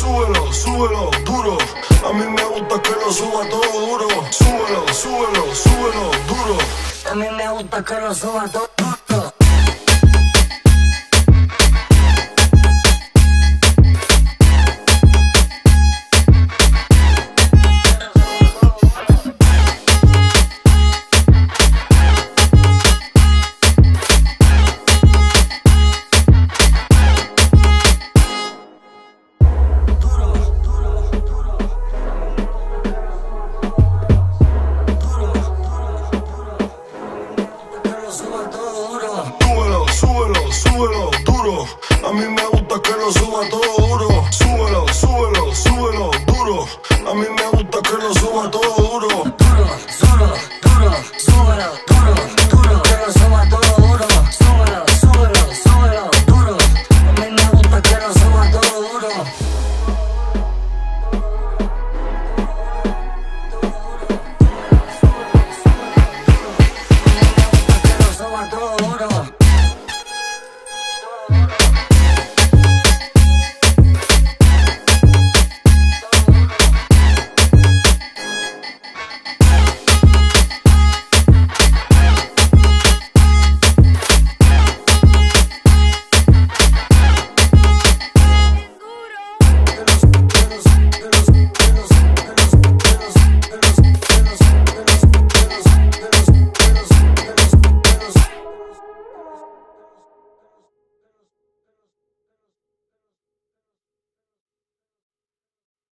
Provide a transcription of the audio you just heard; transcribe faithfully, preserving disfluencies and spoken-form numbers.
súbelo, súbelo, duro. A mí me gusta que lo suba todo duro. Súbelo, súbelo, súbelo, duro. A mí me gusta que lo suba todo duro. Súbelo, súbelo, súbelo, duro. A mí me gusta que lo suba todo duro. Súbelo.